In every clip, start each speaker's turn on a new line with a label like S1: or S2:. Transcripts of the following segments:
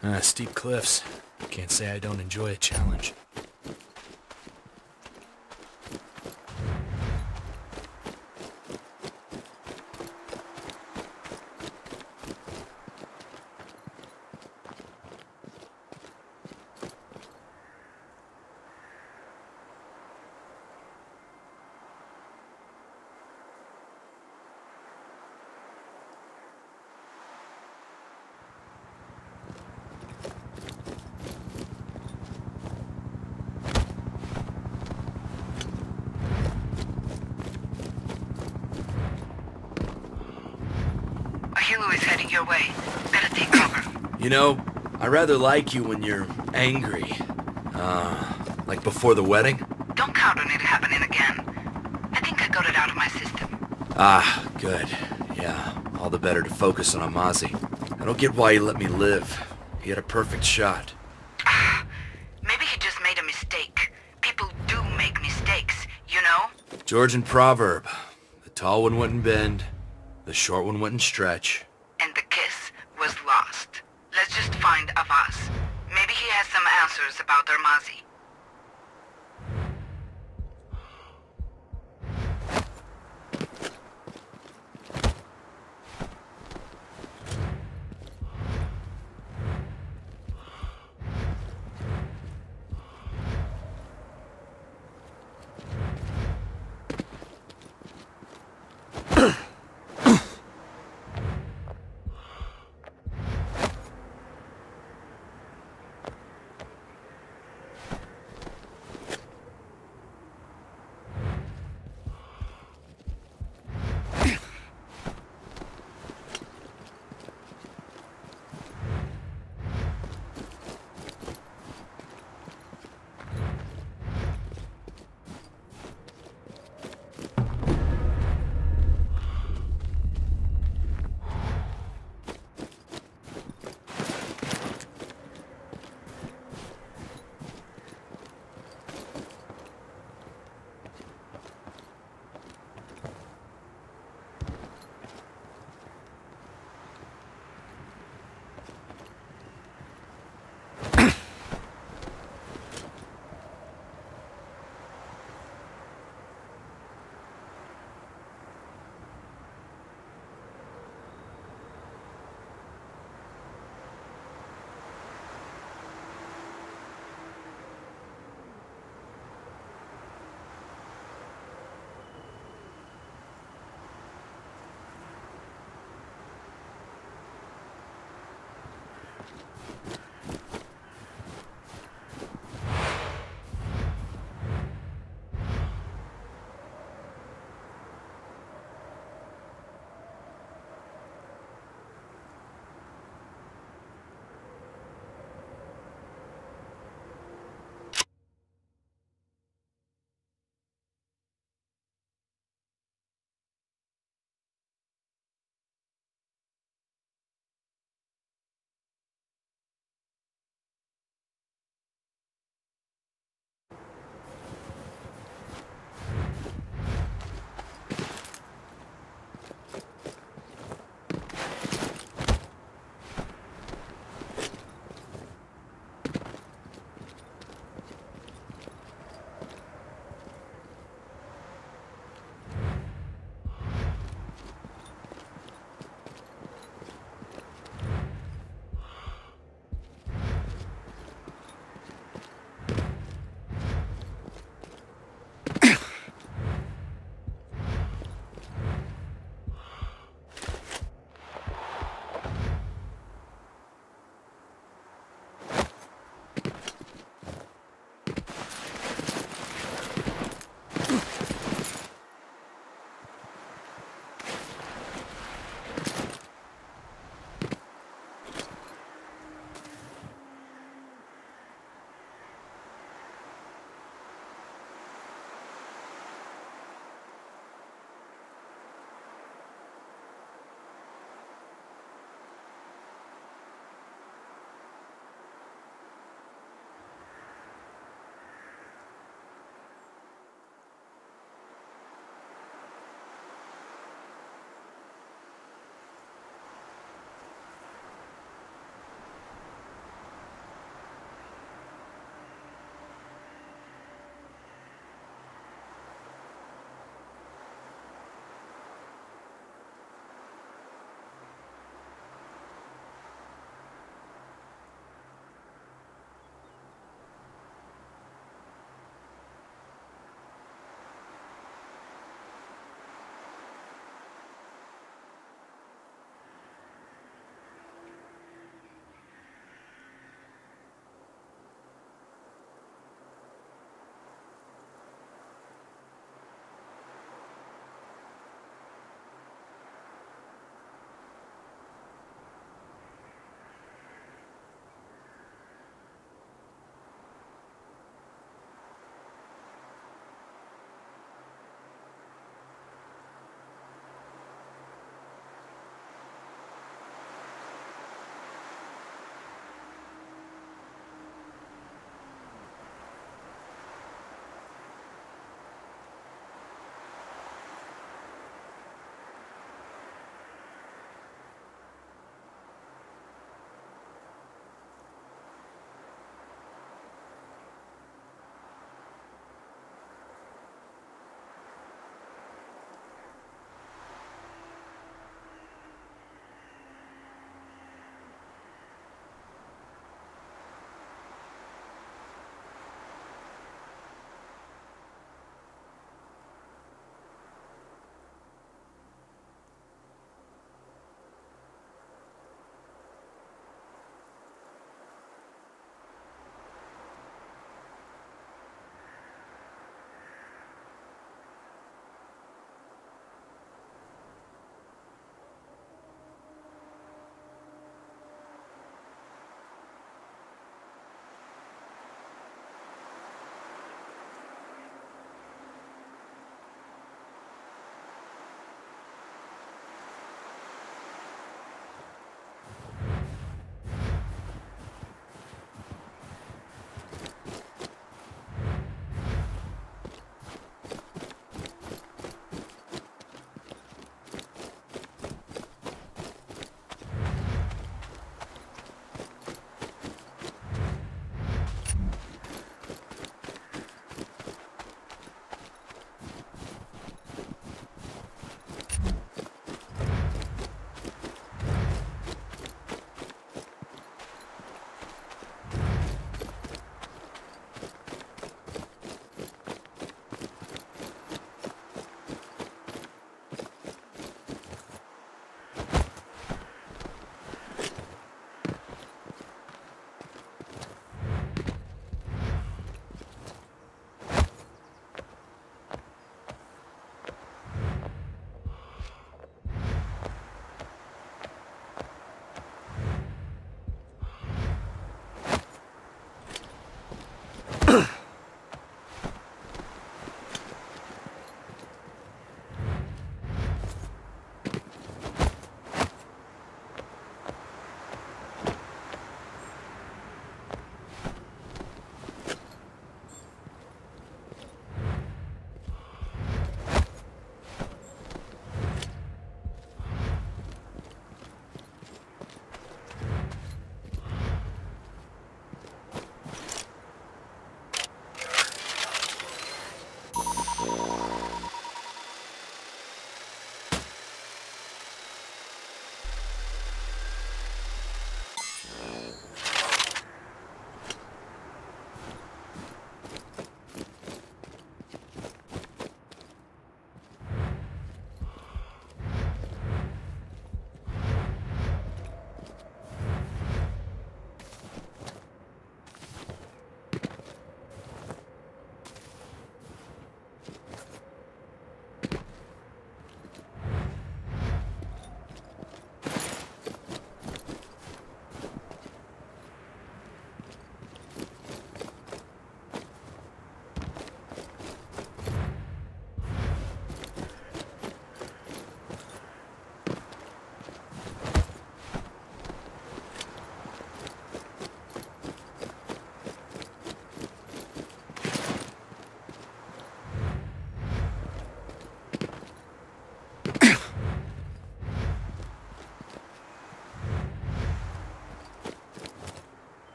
S1: Steep cliffs. Can't say I don't enjoy a challenge.
S2: A helo is heading your way. Better take cover.
S1: You know, I rather like you when you're angry. Like before the wedding?
S2: Don't count on it happening again. I think I got it out of my system.
S1: Ah, good. Yeah, all the better to focus on Amazi. I don't get why he let me live. He had a perfect shot.
S2: Maybe he just made a mistake. People do make mistakes, you know?
S1: Georgian proverb. The tall one wouldn't bend, the short one wouldn't stretch.
S2: And the kiss was lost. Let's just find Avaz. Maybe he has some answers about Armazi.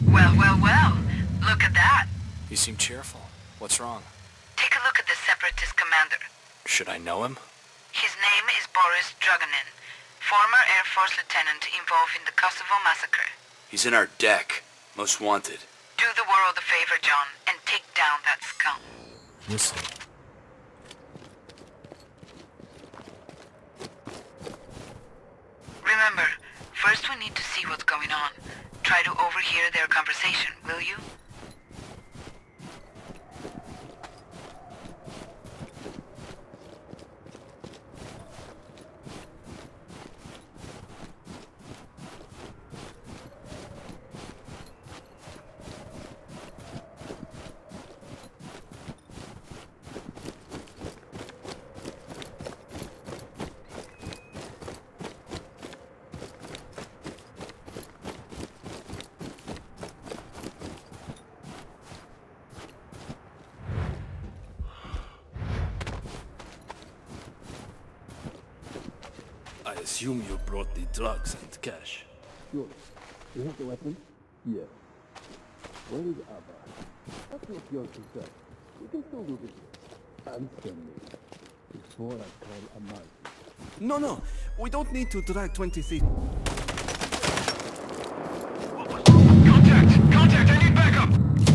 S2: Well, well, well. Look at that.
S1: You seem cheerful. What's wrong?
S2: Take a look at the Separatist commander.
S1: Should I know him?
S2: His name is Boris Druganin, former Air Force lieutenant involved in the Kosovo massacre.
S1: He's in our deck. Most wanted.
S2: Do the world a favor, John, and take down that scum.
S1: Listen.
S2: Remember, first we need to see what's going on. Try to overhear their conversation, will you?
S3: I assume you brought the drugs and cash.
S4: Sure. You have the weapon? Yes. Where is Abba? That's not your concern. You can still do business. Answer me. Before I call Ahmad.
S3: No, we don't need to drag 20 feet.
S1: Contact! I need backup!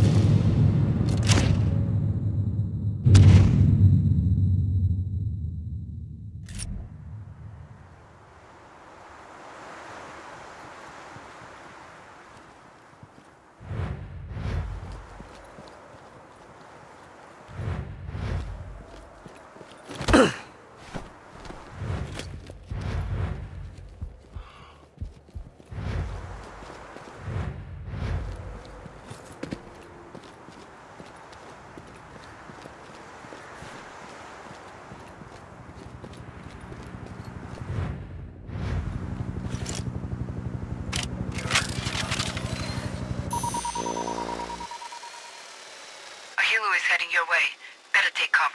S2: Hilo is heading your way. Better take cover.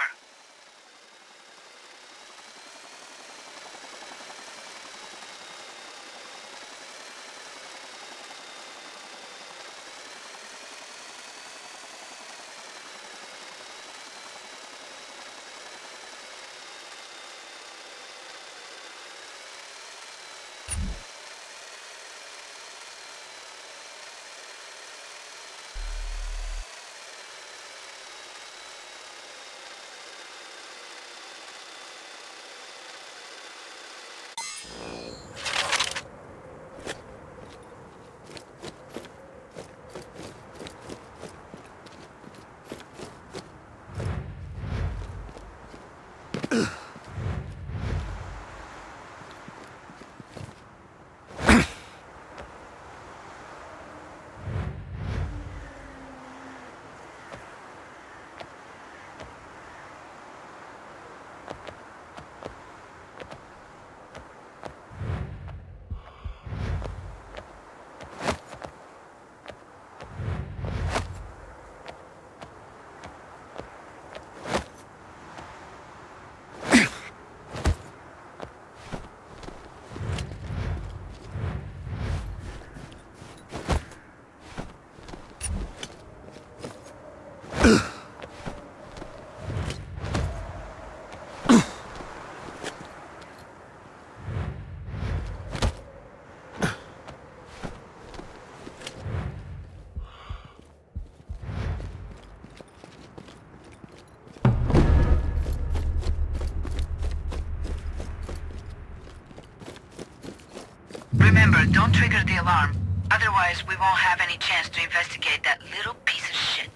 S2: Remember, don't trigger the alarm. Otherwise, we won't have any chance to investigate that little piece of shit.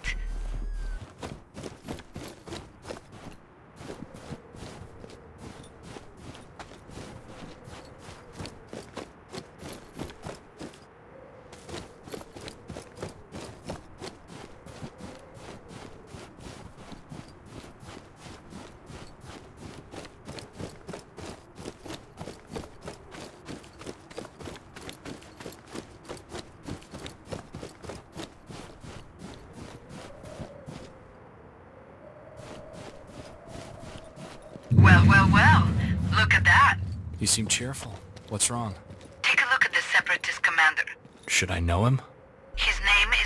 S2: Well, look at that.
S1: You seem cheerful. What's wrong?
S2: Take a look at the Separatist commander.
S1: Should I know him?
S2: His name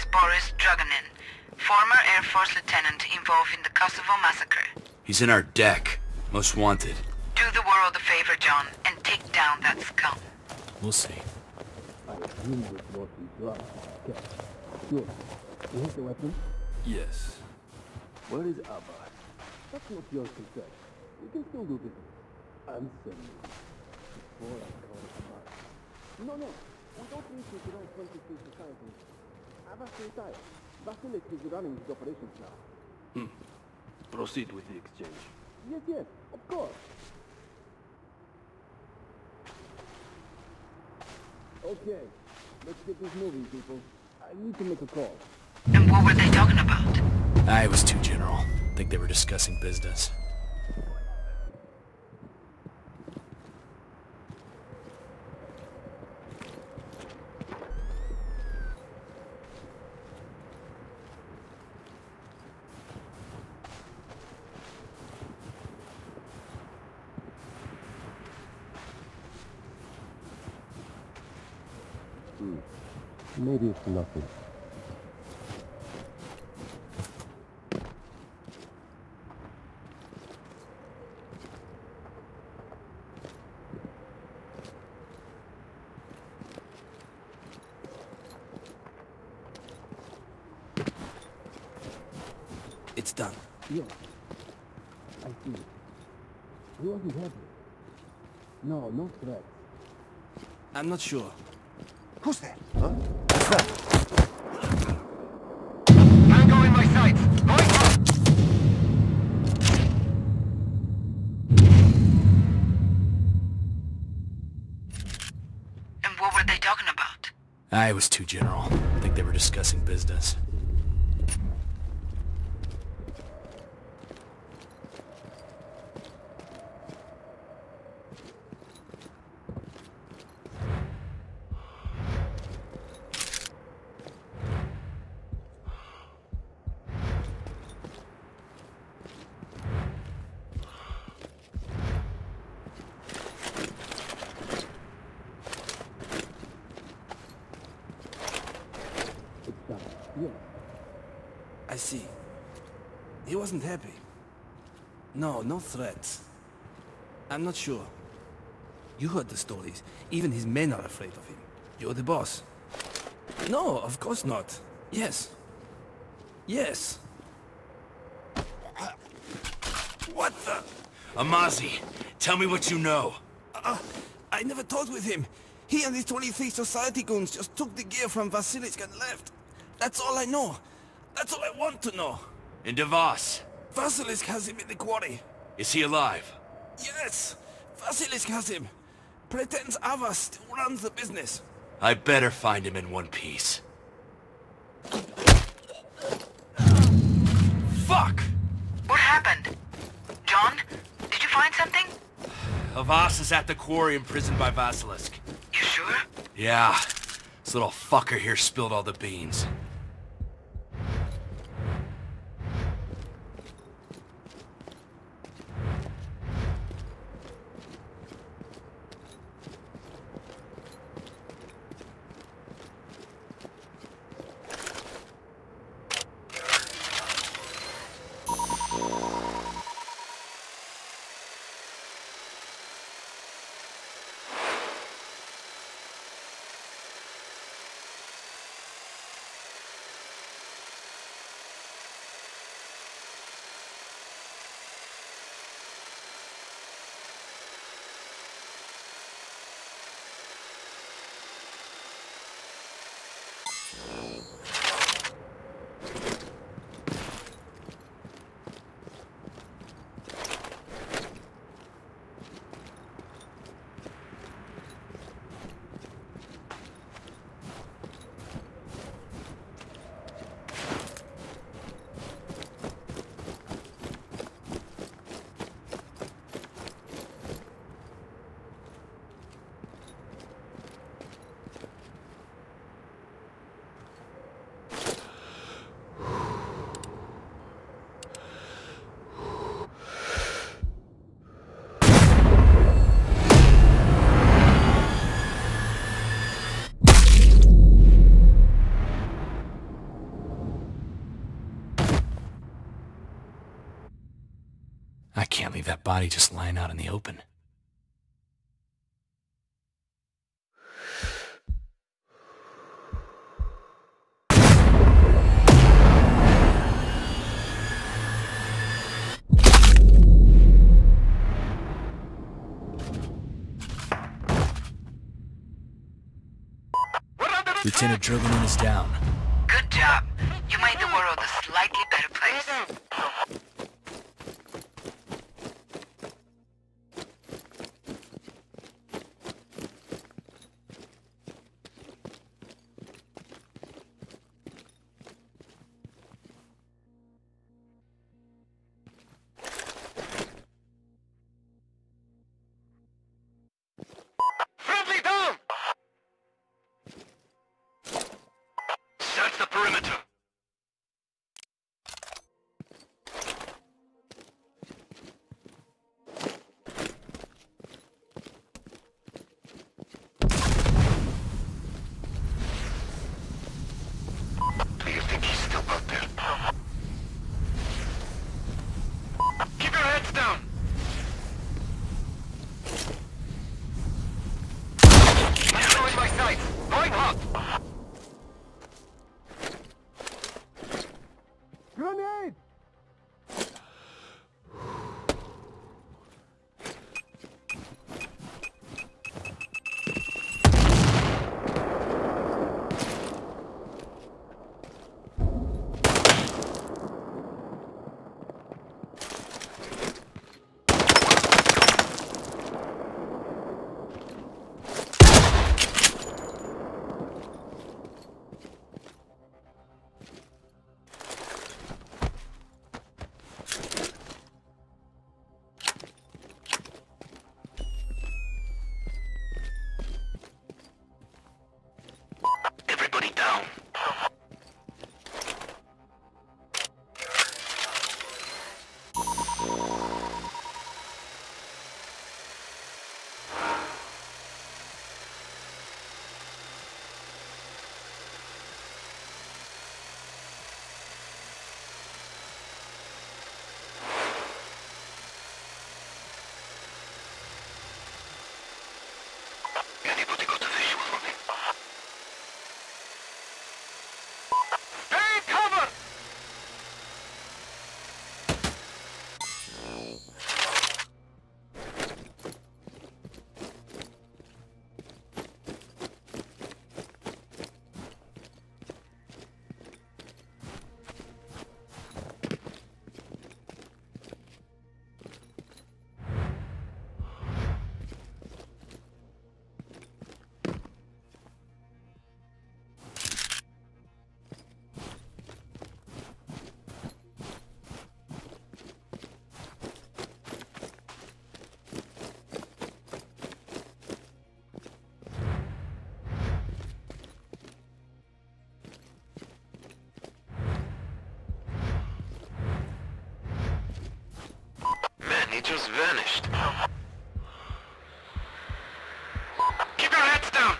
S2: former Air Force lieutenant involved in the Kosovo massacre.
S1: He's in our deck. Most wanted.
S2: Do the world a favor, John, and take down that scum.
S3: We'll see.
S4: I assume you brought the drugs and cash. Sure. You have the weapon?
S3: Yes.
S4: Where is Abbas? That's not your concern. We can still do business. Answer me. Before I call Abbas. No, no. We don't need to run 23 societies. Abbas retired. Vasilis is running his operations now.
S3: Proceed with the exchange.
S4: Yes, yes. Of course. Okay. Let's get this moving, people. I need to make a call.
S2: And what were they talking about?
S1: I was too general. Think they were discussing business.
S4: Maybe it's nothing.
S3: It's done.
S4: Yes. I see. He wasn't happy. No, no threats.
S3: I'm not sure.
S4: Who's there?
S2: Mango in my sights. Going up. And what were they talking about?
S1: I was too general. Think they were discussing business.
S4: Yes.
S3: I see. He wasn't happy. No, no threats. I'm not sure. You heard the stories. Even his men are afraid of him. You're the boss. No, of course not. Yes. Yes. What the?
S1: Amazi, tell me what you know.
S3: I never talked with him. He and his 23 society goons just took the gear from Vasilisk and left. That's all I know. That's all I want to know.
S1: In Devos.
S3: Vasilisk has him in the quarry.
S1: Is he alive?
S3: Yes! Vasilisk has him. Pretends Avas still runs the business.
S1: I better find him in one piece. Fuck!
S2: What happened? John, did you find something?
S1: Avas is at the quarry imprisoned by Vasilisk.
S2: You sure?
S1: Yeah. This little fucker here spilled all the beans. can't leave that body just lying out in the open. Lieutenant Drogonin is down.
S2: Good job. You made the world a slightly better place.
S5: Friendly down! Search the perimeter. Do you think he's still out there? Keep your heads down! Destroying my sight! Going hot!
S4: Grenade!
S5: Everybody down. Anybody got a visual for me? Stay covered! Man, he just vanished. Keep your heads down!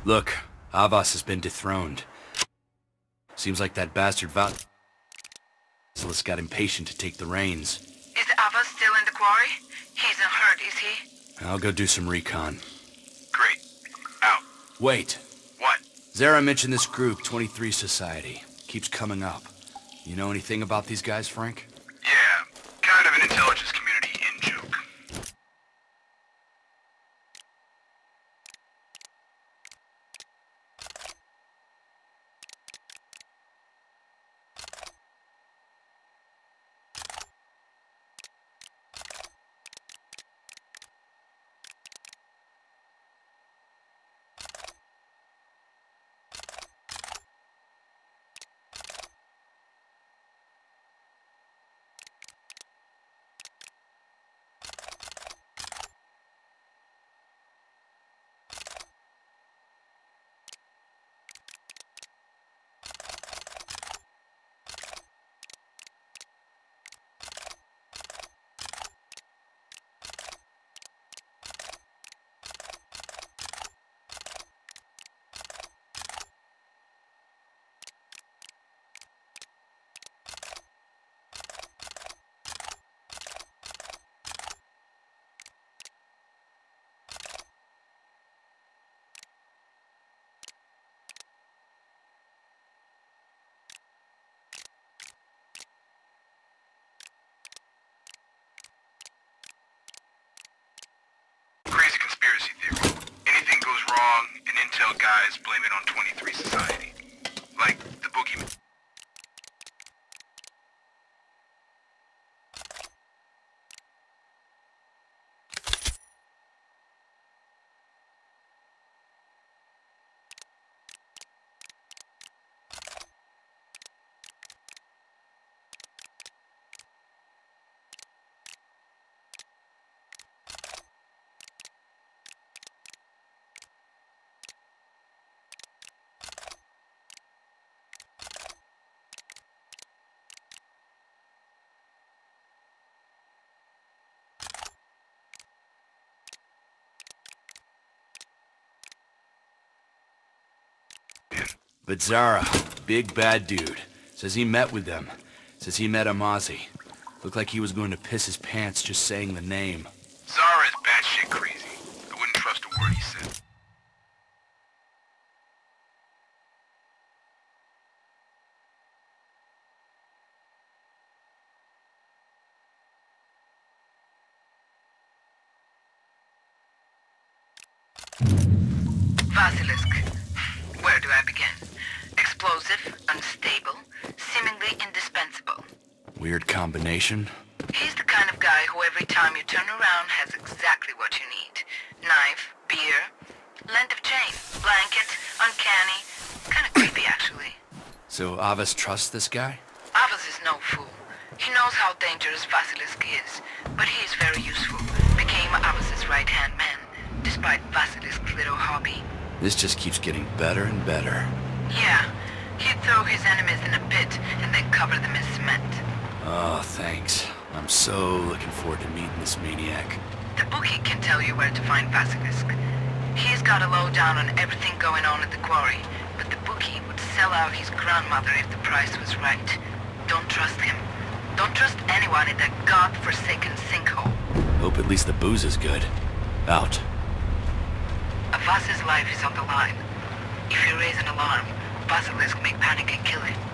S1: Look, Avas has been dethroned. Seems like that bastard Vasilis got impatient to take the reins.
S2: Is Avas still in the quarry? He isn't hurt, is he?
S1: I'll go do some recon.
S5: Great. Out.
S1: Wait.
S5: What?
S1: Zara mentioned this group, 23 Society. Keeps coming up. You know anything about these guys, Frank?
S5: Yeah, kind of an intelligence community in-joke. Crazy conspiracy theory. Anything goes wrong, and intel guys blame it on 23 Society. Like the boogeyman.
S1: But Zara, big bad dude, says he met with them. Says he met Amazi. Looked like he was going to piss his pants just saying the name.
S5: Zara is batshit crazy. I wouldn't trust a word he said.
S2: Vasilisk. Where do I begin? Explosive, unstable, seemingly indispensable.
S1: Weird combination.
S2: He's the kind of guy who every time you turn around has exactly what you need. Knife, beer, length of chain, blanket, uncanny. Kind of creepy, actually.
S1: So Avas trusts this guy?
S2: Avas is no fool. He knows how dangerous Vasilisk is, but he is very useful. Became Avas's right-hand man, despite Vasilisk's little hobby.
S1: This just keeps getting better and better.
S2: Yeah, he'd throw his enemies in a pit and then cover them in cement.
S1: Oh, thanks. I'm so looking forward to meeting this maniac.
S2: The bookie can tell you where to find Vasilisk. He's got a lowdown on everything going on at the quarry, but the bookie would sell out his grandmother if the price was right. Don't trust him. Don't trust anyone in that god-forsaken sinkhole.
S1: Hope at least the booze is good. Out.
S2: Avas's life is on the line. If you raise an alarm, Vasilisk may panic and kill him.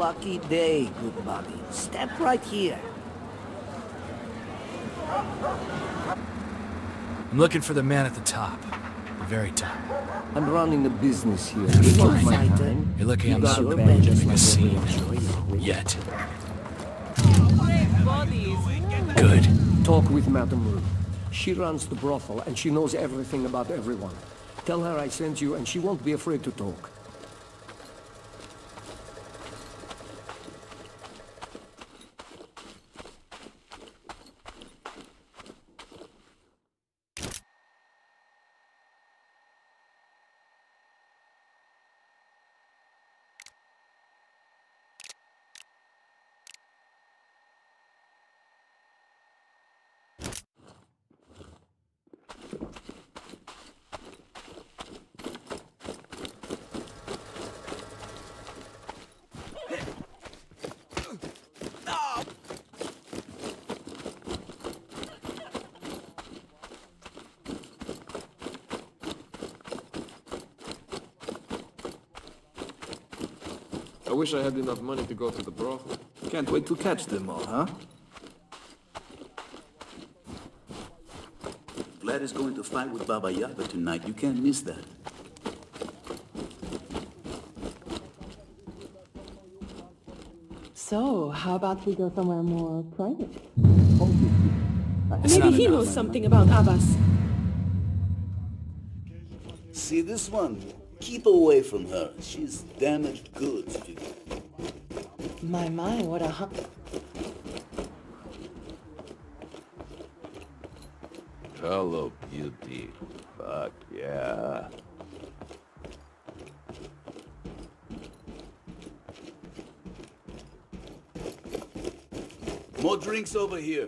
S3: lucky day, good Bobby. Step right here.
S1: I'm looking for the man at the top. The very top.
S4: I'm running a business here. You want my time?
S1: You're lucky I'm
S4: got
S1: not
S4: a badge
S1: having a
S4: like
S1: scene.
S4: everyone.
S1: Yet. Good.
S4: Talk with Madame Rue. She runs the brothel and she knows everything about everyone. Tell her I sent you and she won't be afraid to talk.
S6: I wish I had enough money to go to the brothel.
S3: Can't wait to catch them all, huh?
S7: Vlad is going to fight with Baba Yaga tonight. You can't miss that.
S8: So, how about we go somewhere more private?
S1: It's
S8: Maybe
S1: not
S8: he
S1: enough.
S8: knows something about Abbas.
S7: See this one? Keep away from her. She's damaged goods.
S8: My, what a
S9: Hello, beauty. Fuck yeah.
S7: More drinks over here.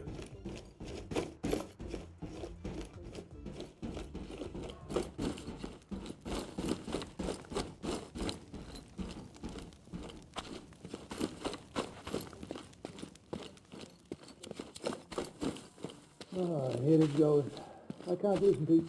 S4: Here it goes. I can't listen to you.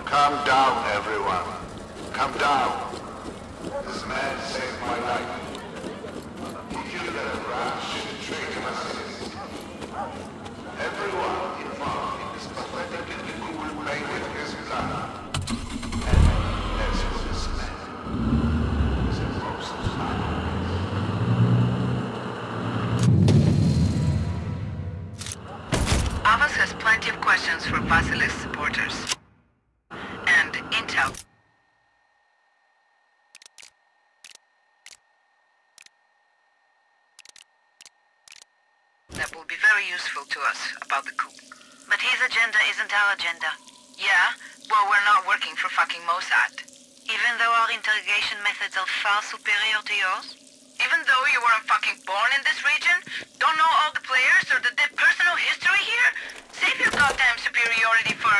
S5: Calm down, everyone. Calm down. This man saved my life. He killed a rash and traitor assassin. Everyone involved in this pathetically cool pain with his blood. And as for this man, he's a most
S2: Avas has plenty of questions for Basilisk supporters. And intel. That will be very useful to us about the coup. But his agenda isn't our agenda. Yeah? Well, we're not working for fucking Mossad. Even though our interrogation methods are far superior to yours? Even though you weren't fucking born in this region? Don't know all the players or the personal history here? Save your goddamn superiority for...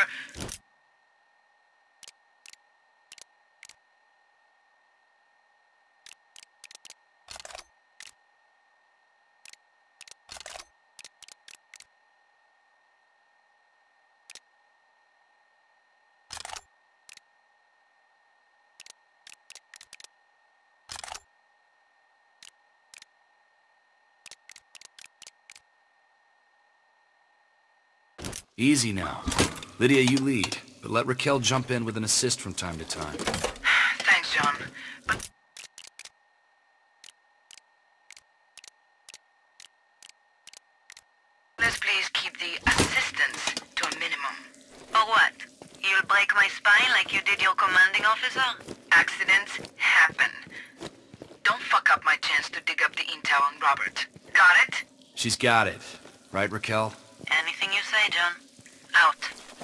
S1: Easy now. Lydia, you lead, but let Raquel jump in with an assist from time to time.
S2: Thanks, John. But... let's please keep the assistance to a minimum. Or what? You'll break my spine like you did your commanding officer? Accidents happen. Don't fuck up my chance to dig up the intel on Robert. Got it?
S1: She's got it. Right, Raquel?
S2: Anything you say, John. Out.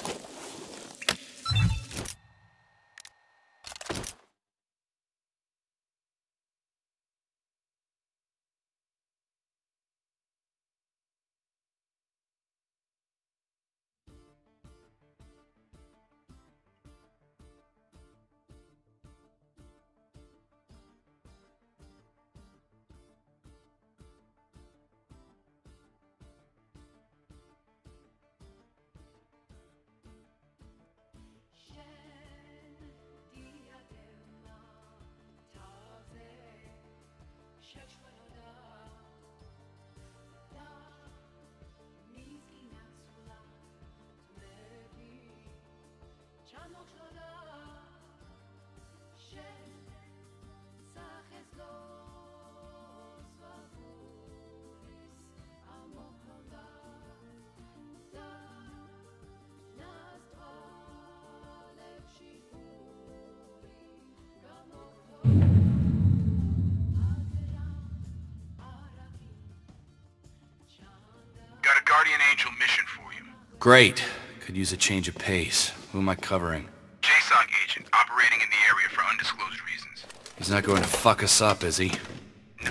S5: Got a Guardian Angel mission for you.
S1: Great. Could use a change of pace. Who am I covering?
S5: JSOC agent operating in the area for undisclosed reasons.
S1: He's not going to fuck us up, is he?
S5: No.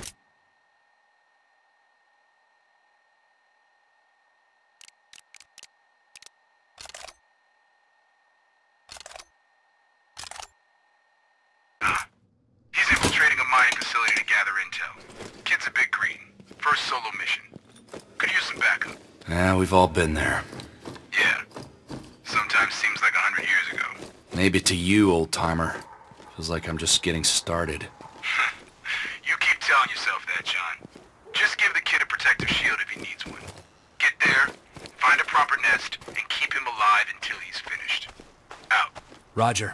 S5: He's infiltrating a mining facility to gather intel. Kid's a bit green. First solo mission. Could use some backup.
S1: Yeah, we've all been there.
S5: Yeah. Sometimes seems like 100 years ago.
S1: Maybe to you, old-timer. Feels like I'm just getting started.
S5: You keep telling yourself that, John. Just give the kid a protective shield if he needs one. Get there, find a proper nest, and keep him alive until he's finished. Out.
S1: Roger.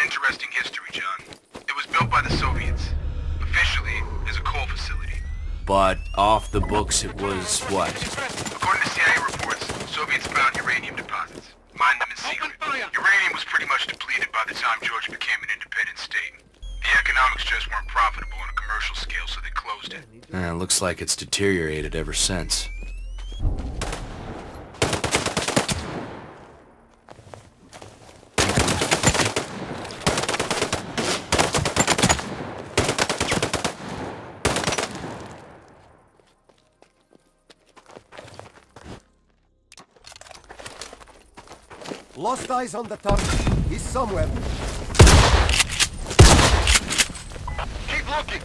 S5: interesting history, John. It was built by the Soviets. Officially, as a coal facility.
S1: But off the books it was what?
S5: According to CIA reports, Soviets found uranium deposits. Mined them in secret. Uranium was pretty much depleted by the time Georgia became an independent state. The economics just weren't profitable on a commercial scale, so they closed it.
S1: Looks like it's deteriorated ever since.
S10: Lost eyes on the target. He's somewhere.
S5: Keep looking!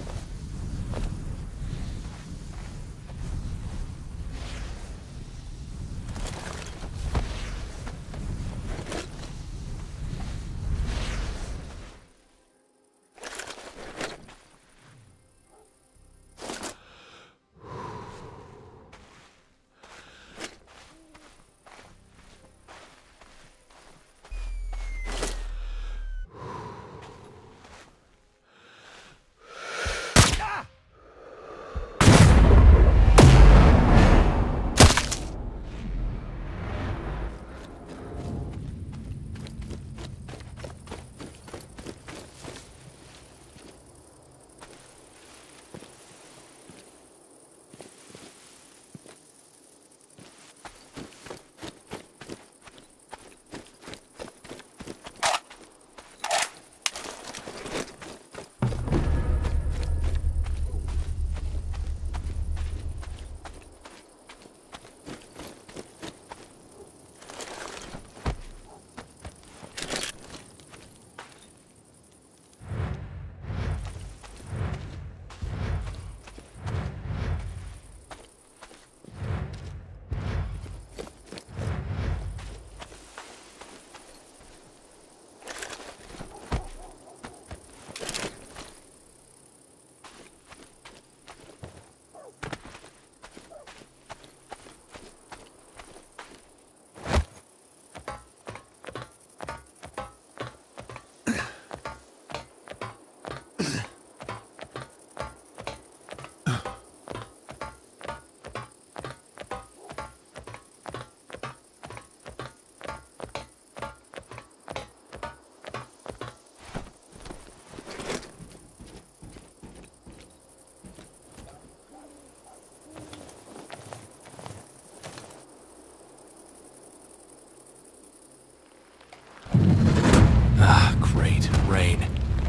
S1: Great. Rain.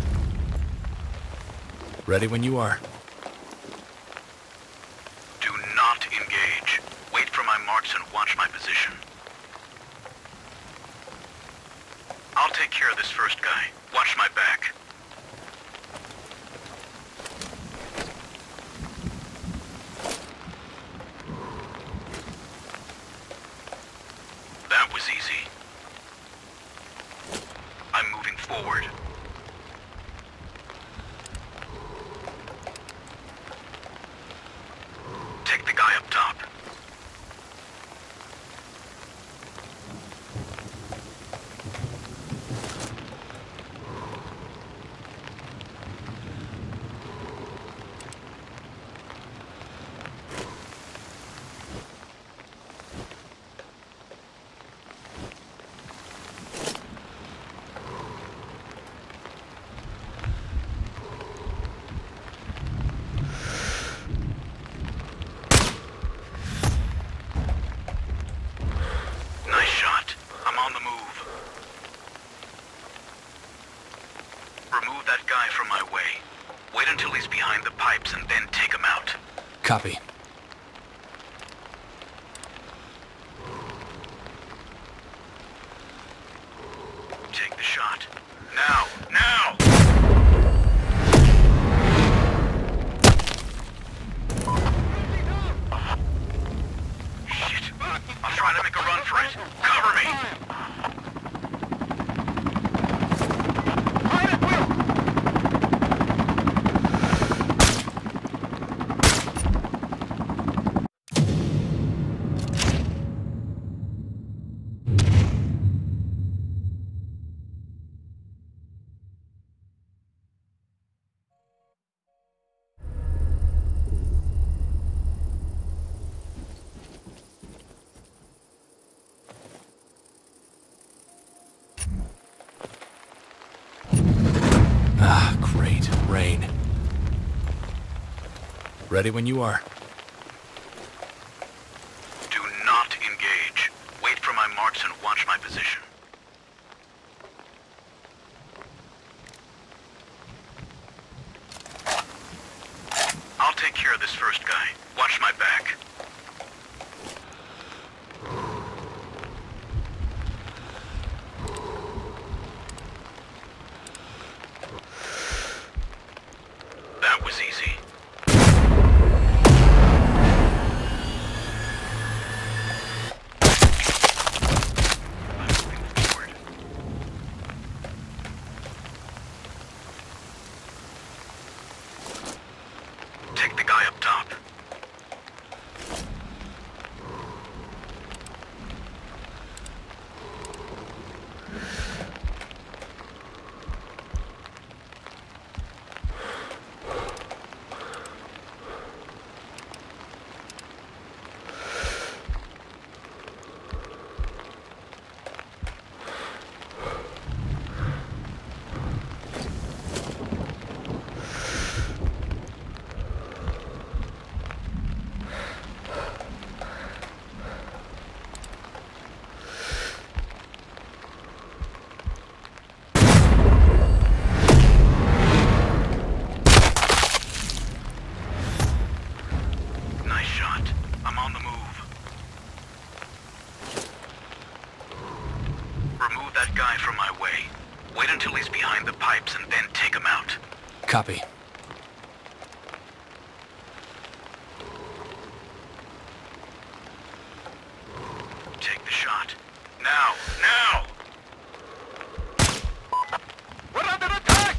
S1: Ready when you are.
S5: Do not engage. Wait for my marks and watch my position. I'll take care of this first guy. Watch my back. That was easy. I'm moving forward. Take the guy up top. Nice shot. I'm on the move. Remove that guy from my way. Wait until he's behind the pipes and then take him out.
S1: Copy.
S5: Take the shot. Now! Now! Shit. I'm trying to make a run for it. Cover me!
S1: Ah, great. Rain. Ready when you are.
S5: Do not engage. Wait for my marks and watch my position. I'll take care of this first guy. Watch my back. That was easy. I'm moving forward. Take the guy up top. Nice shot. I'm on the move. Remove that guy from my way. Wait until he's behind the pipes and then take him out.
S1: Copy.
S5: Take the shot. Now! Now! We're under attack!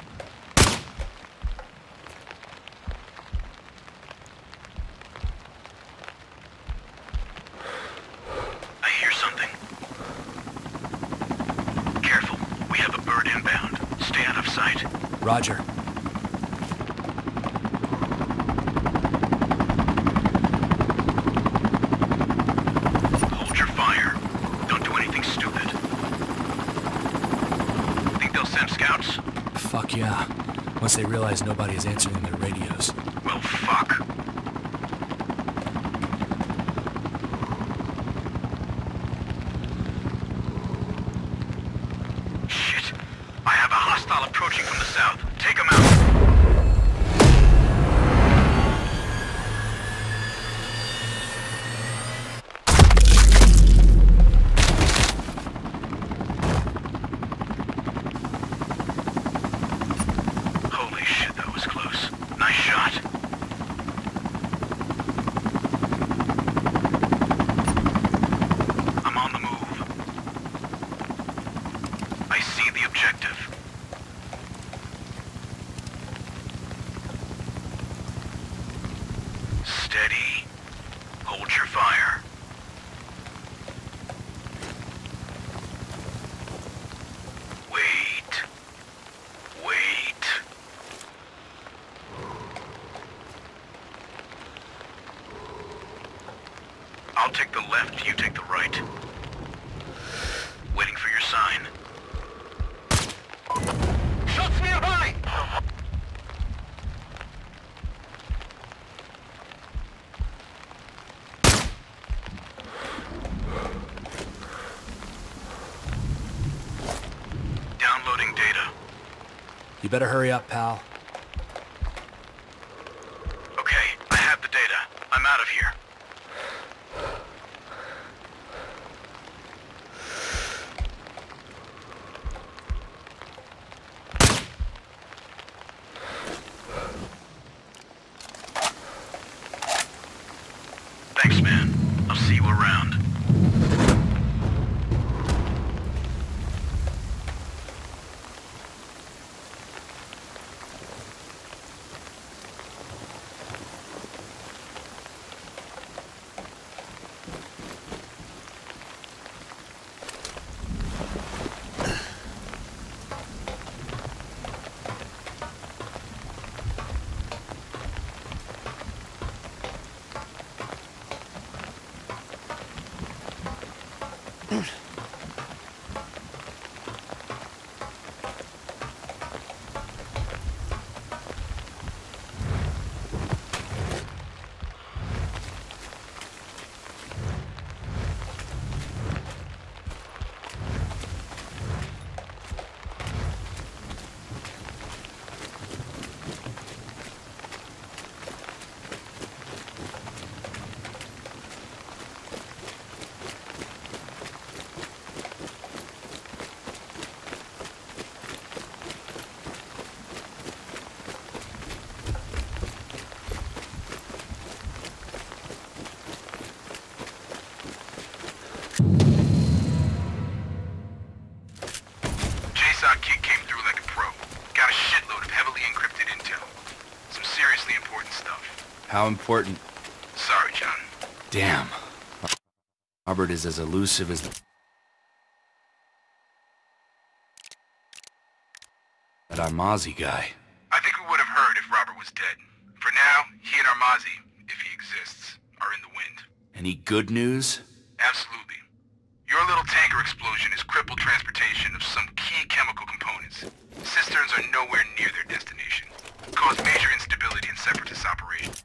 S5: I hear something. Careful. We have a bird inbound. Stay out of sight.
S1: Roger.
S5: Hold your fire. Don't do anything stupid. Think they'll send scouts?
S1: Fuck yeah. Once they realize nobody is answering their radios.
S5: Well, fuck. Shit. I have a hostile approaching from the south. Take him out. Holy shit, that was close. Nice shot. I'm on the move. I see the objective. Steady. Hold your fire. Wait. Wait. I'll take the left, you take the right. Waiting for your sign. Shots nearby! Downloading data.
S1: You better hurry up, pal.
S5: Okay, I have the data. I'm out of here. Thanks, man. I'll see you around.
S1: How important?
S5: Sorry, John.
S1: Damn. Robert is as elusive as that Armazi guy.
S5: I think we would have heard if Robert was dead. For now, he and Armazi, if he exists, are in the wind.
S1: Any good news?
S5: Absolutely. Your little tanker explosion has crippled transportation of some key chemical components. Cisterns are nowhere near their destination. Caused major instability in separatist operations.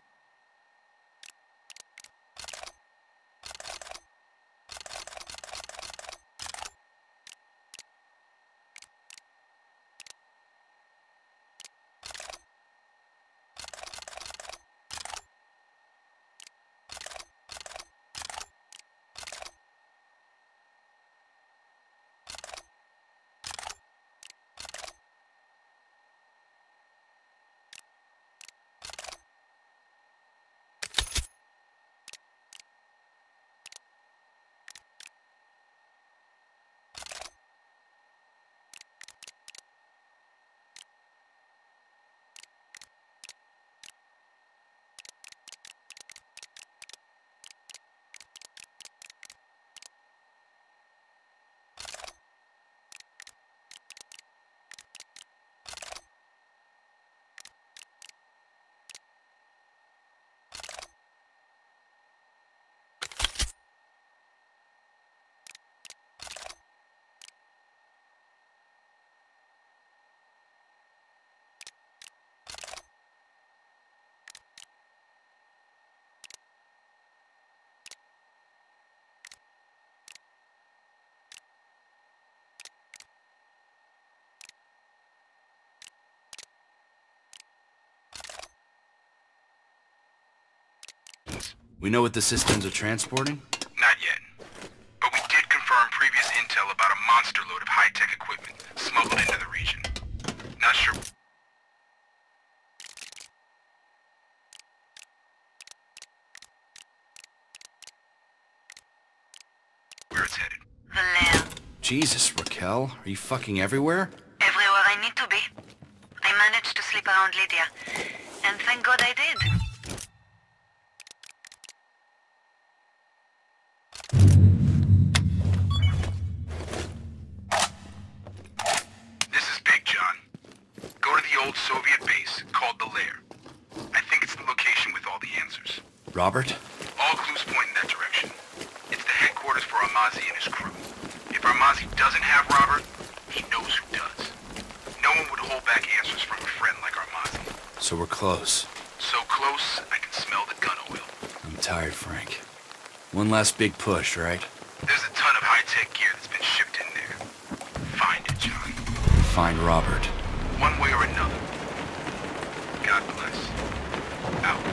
S1: We know what the Cisterns are transporting?
S5: Not yet. But we did confirm previous intel about a monster load of high-tech equipment smuggled into the region. Not sure where it's headed.
S2: Valère.
S1: Jesus, Raquel, are you fucking everywhere?
S2: Everywhere I need to be. I managed to slip around Lydia. And thank God I did.
S5: This is Big John. Go to the old Soviet base called the Lair. I think it's the location with all the answers.
S1: Robert?
S5: All clues point in that direction. It's the headquarters for Armazi and his crew. If Armazi doesn't have Robert, he knows who does. No one would hold back answers from a friend like Armazi.
S1: So we're close.
S5: So close, I can smell the gun oil.
S1: I'm tired, Frank. One last big push, right?
S5: There's a ton of high-tech gear that's been shipped in there. Find it, John.
S1: Find Robert.
S5: One way or another. God bless. Out.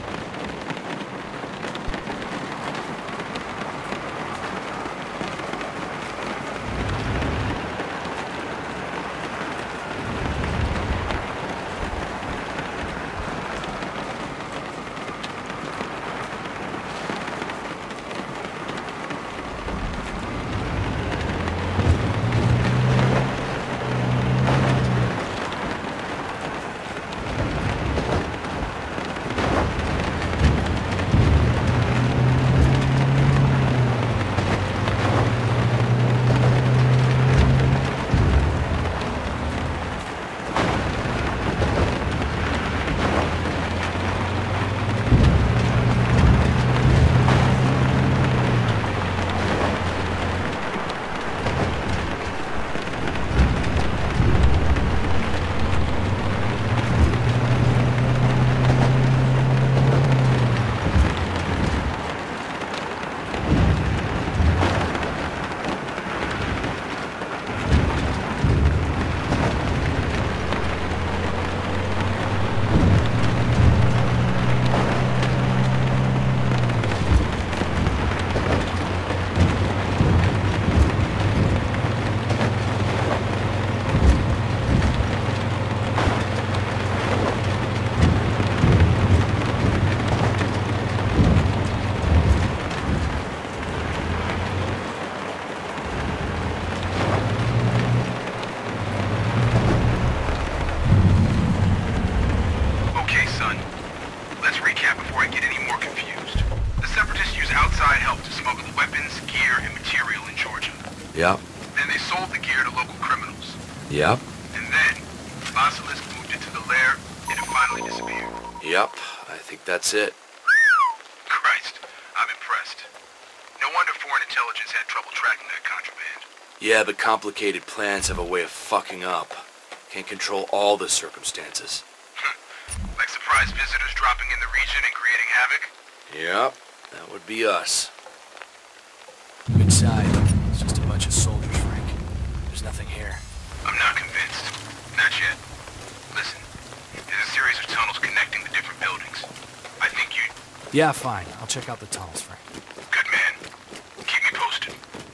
S5: the gear to local criminals.
S1: Yep.
S5: And then, Basilisk moved it to the lair, and it finally disappeared.
S1: Yep, I think that's it.
S5: Christ, I'm impressed. No wonder foreign intelligence had trouble tracking that contraband.
S1: Yeah, but complicated plans have a way of fucking up. Can't control all the circumstances.
S5: Like surprise visitors dropping in the region and creating havoc?
S1: Yep, that would be us. Inside, it's just a bunch of soldiers, Frank. There's nothing here.
S5: I'm not convinced. Not yet. Listen, there's a series of tunnels connecting the different buildings. I think you...
S1: Yeah, fine. I'll check out the tunnels, Frank.
S5: Good man. Keep me posted.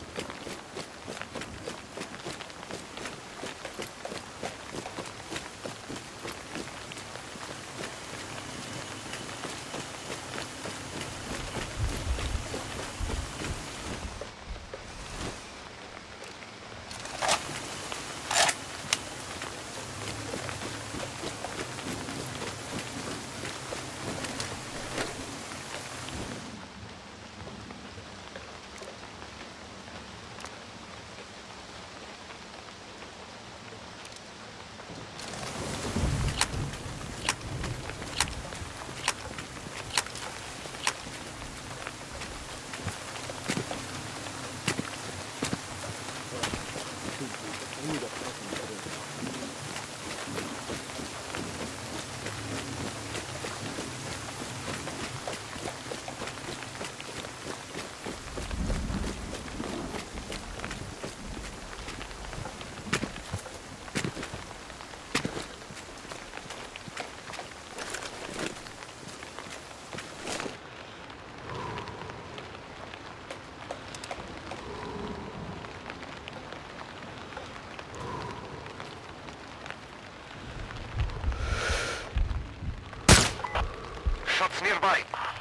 S10: Shots nearby.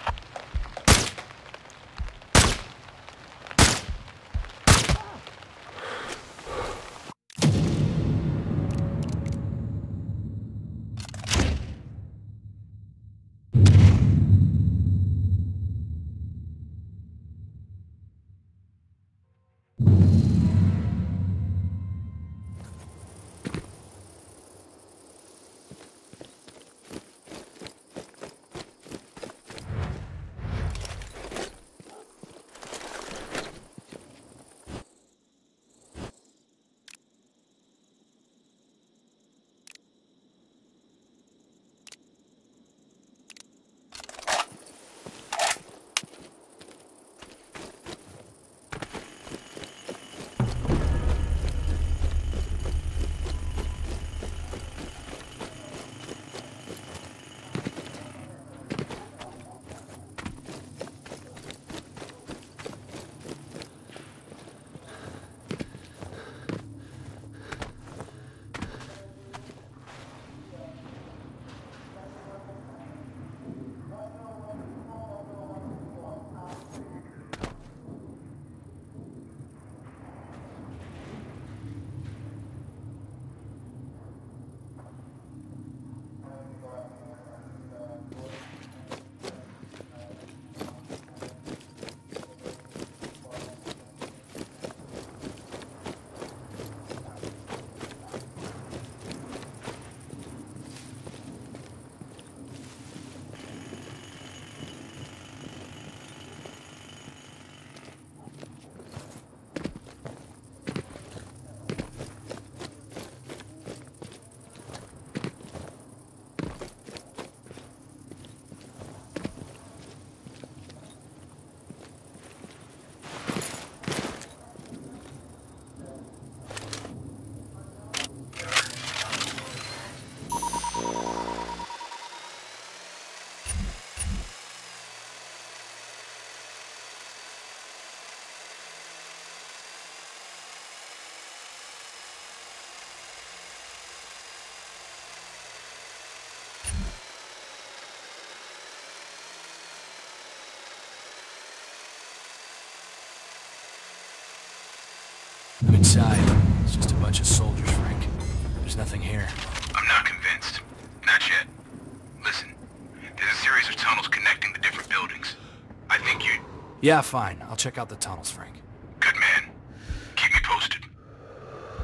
S1: I'm inside. It's just a bunch of soldiers, Frank. There's nothing here.
S5: I'm not convinced. Not yet. Listen, there's a series of tunnels connecting the different buildings. I think you...
S1: Yeah, fine. I'll check out the tunnels, Frank.
S5: Good man. Keep me posted.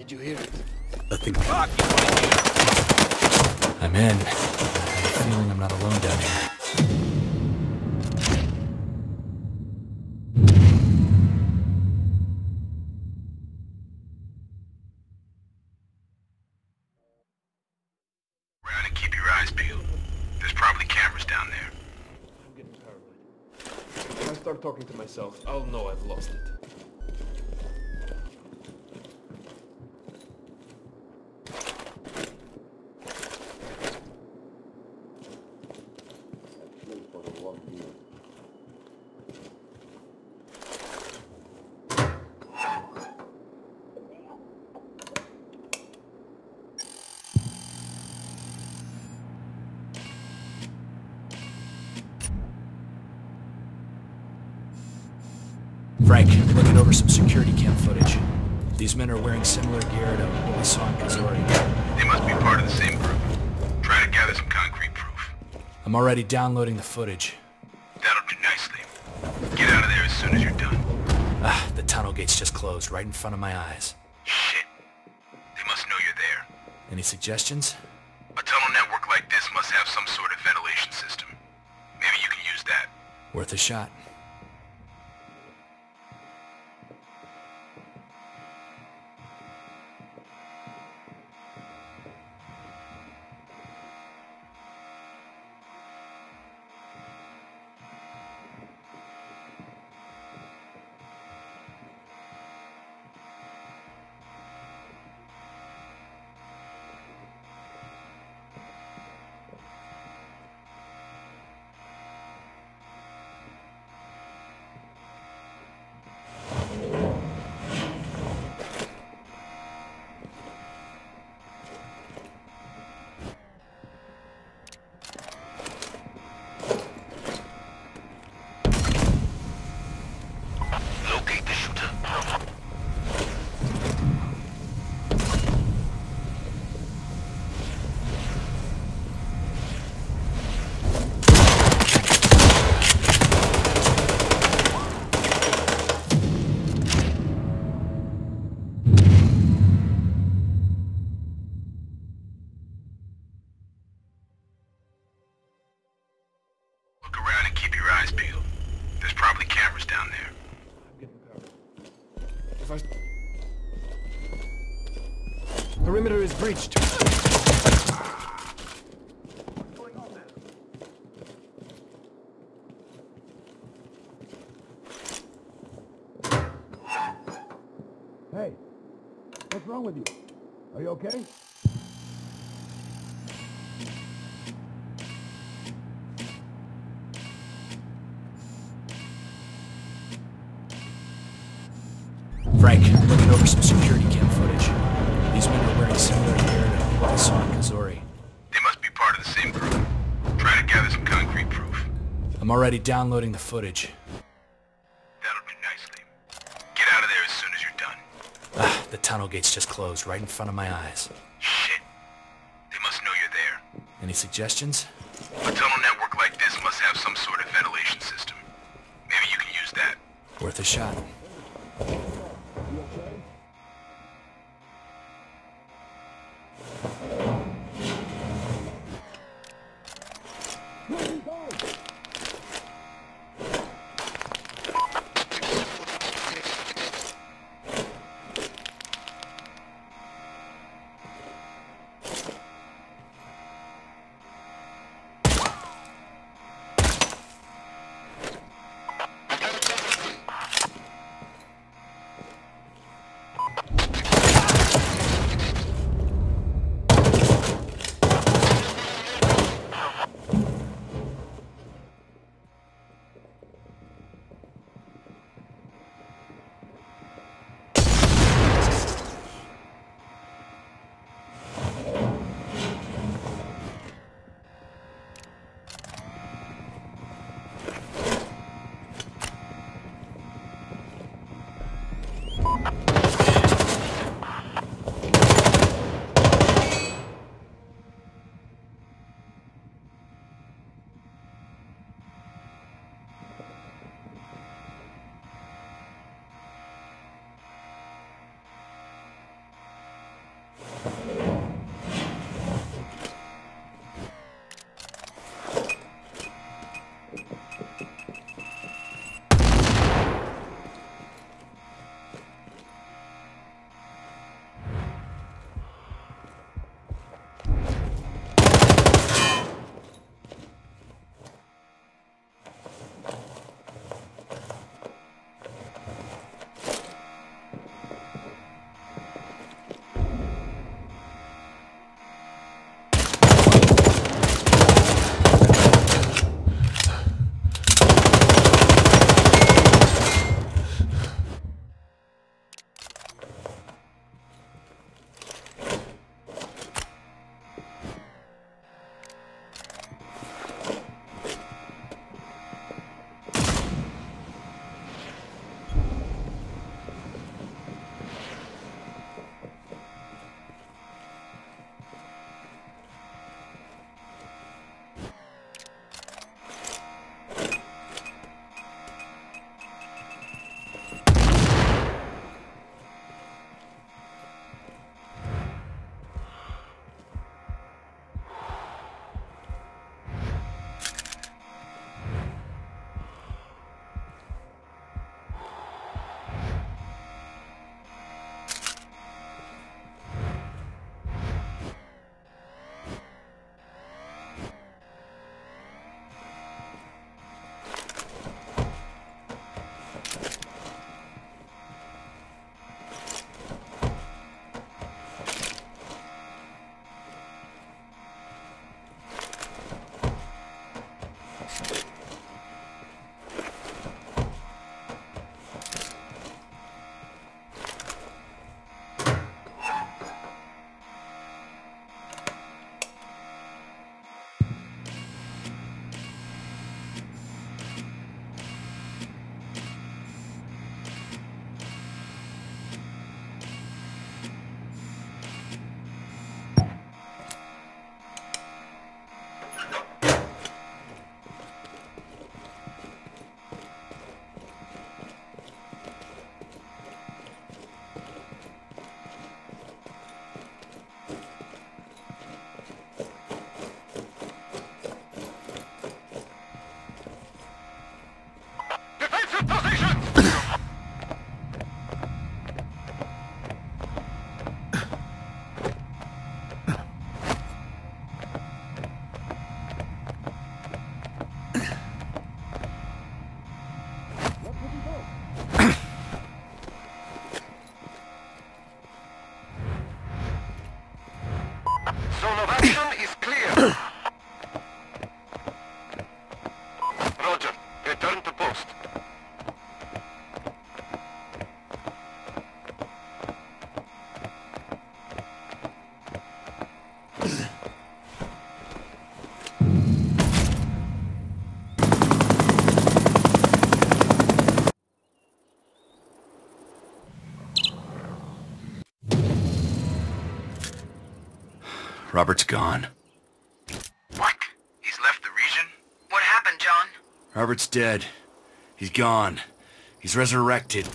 S6: Did you hear it?
S3: Nothing.
S1: I'm in. I have a feeling I'm not alone down here.
S5: Around and keep your eyes peeled. There's probably cameras down there.
S6: I'm getting paranoid. If I start talking to myself, I'll know I've lost it.
S1: Frank, looking over some security cam footage. These men are wearing similar gear to what we saw in Kazori.
S5: They must be part of the same group. Try to gather some concrete proof.
S1: I'm already downloading the footage.
S5: That'll do nicely. Get out of there as soon as you're done.
S1: Ah, the tunnel gate's just closed, right in front of my eyes.
S5: Shit. They must know you're there.
S1: Any suggestions?
S5: A tunnel network like this must have some sort of ventilation system. Maybe you can use that.
S1: Worth a shot.
S6: Perimeter is breached.
S10: Hey, what's wrong with you? Are you okay?
S1: Frank, looking over some security cam footage. These men are wearing similar gear to what we saw in Kazori.
S5: They must be part of the same group. Try to gather some concrete proof.
S1: I'm already downloading the footage.
S5: That'll do nicely. Get out of there as soon as you're done.
S1: Ah, the tunnel gate's just closed, right in front of my eyes.
S5: Shit. They must know you're there.
S1: Any suggestions?
S5: A tunnel network like this must have some sort of ventilation system. Maybe you can use that.
S1: Worth a shot. Robert's gone.
S2: What?
S5: He's left the region?
S2: What happened, John?
S1: Robert's dead. He's gone. He's resurrected.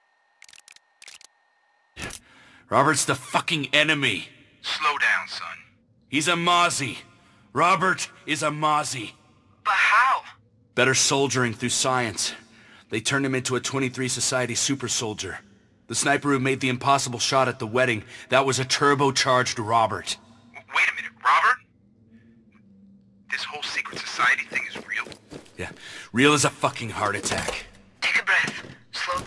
S1: Robert's the fucking enemy.
S5: Slow down, son.
S1: He's a Mozzie. Robert is a Mozzie.
S2: But how?
S1: Better soldiering through science. They turned him into a 23 Society super soldier. The sniper who made the impossible shot at the wedding, that was a turbocharged Robert.
S5: Wait a minute, Robert? This whole secret society thing is real?
S1: Yeah, real as a fucking heart attack.
S2: Take a breath. Slow.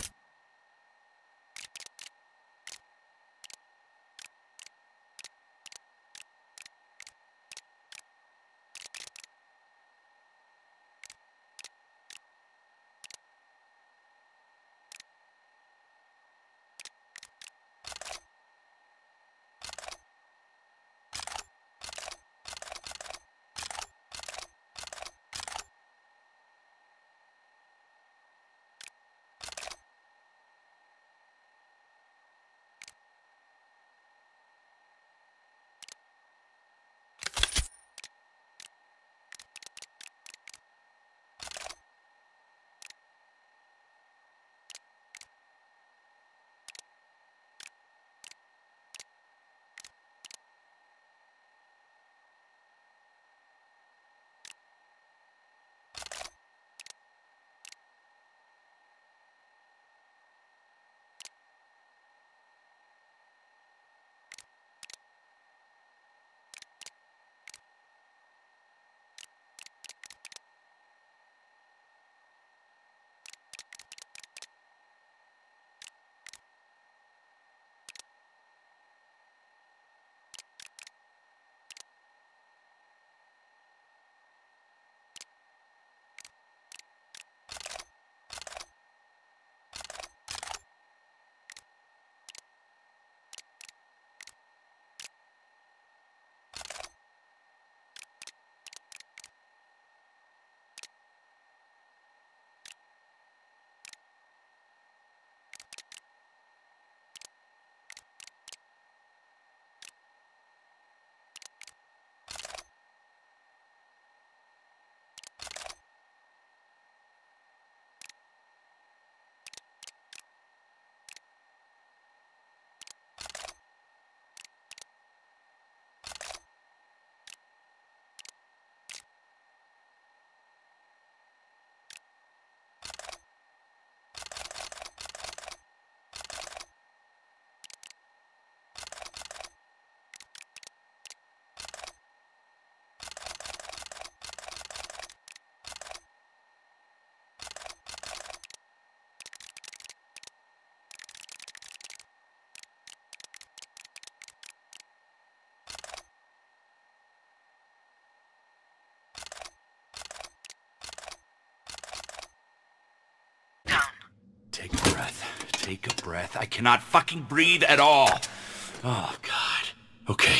S1: Take a breath. Take a breath. I cannot fucking breathe at all. Oh, God. Okay.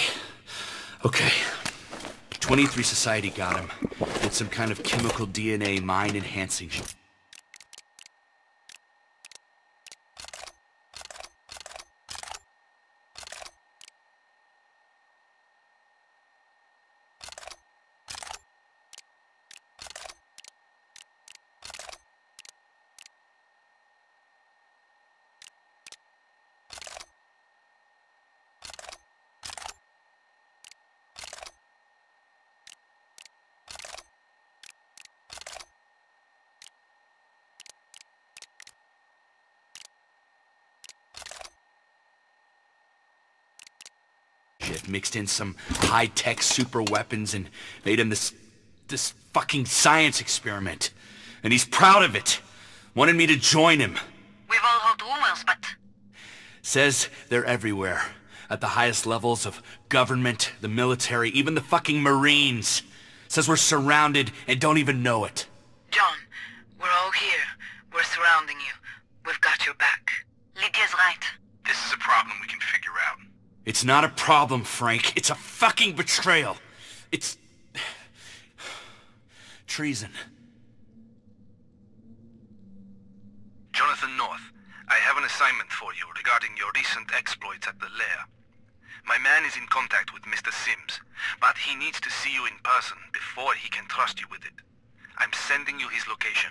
S1: Okay. 23 Society got him. Did some kind of chemical DNA mind-enhancing shit. Mixed in some high-tech super weapons and made him this fucking science experiment. And he's proud of it. Wanted me to join him.
S2: We've all heard rumors, but...
S1: Says they're everywhere. At the highest levels of government, the military, even the fucking Marines. Says we're surrounded and don't even know it.
S2: John, we're all here. We're surrounding you. We've got your back. Lydia's right.
S5: This is a problem we can figure out.
S1: It's not a problem, Frank. It's a fucking betrayal. It's... treason.
S5: Jonathan North, I have an assignment for you regarding your recent exploits at the lair. My man is in contact with Mr. Sims, but he needs to see you in person before he can trust you with it. I'm sending you his location.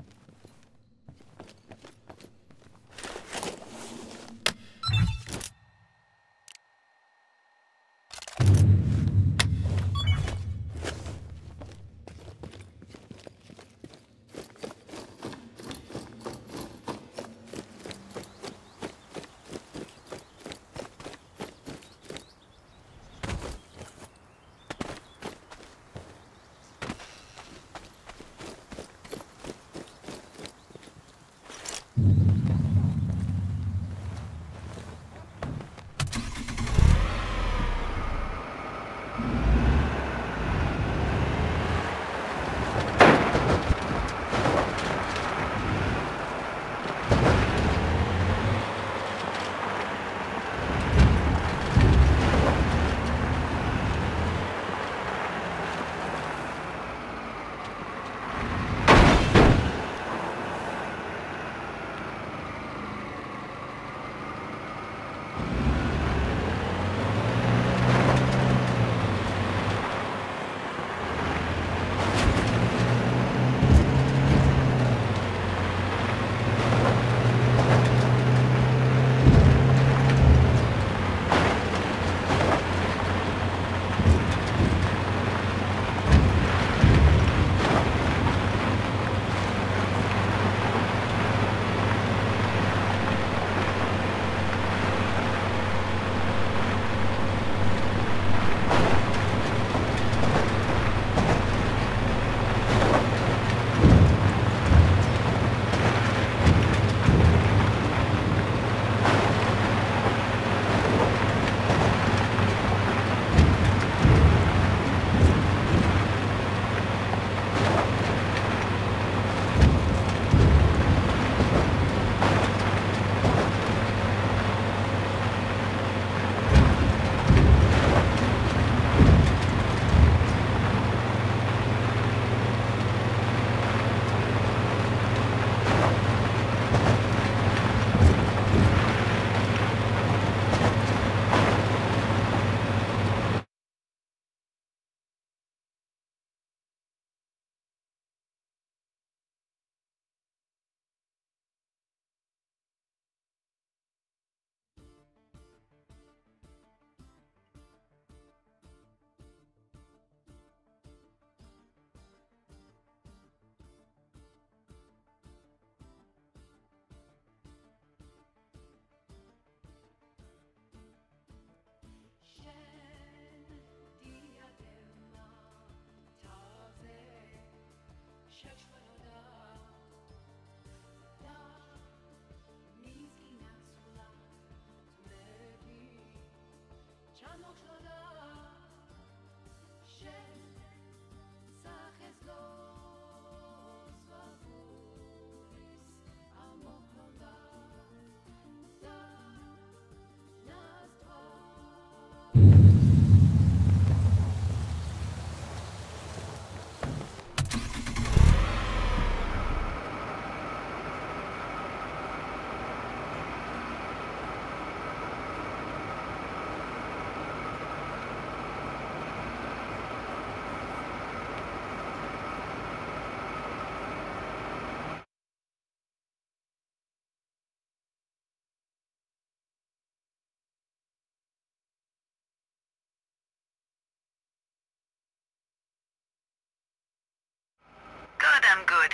S2: Good, I'm good.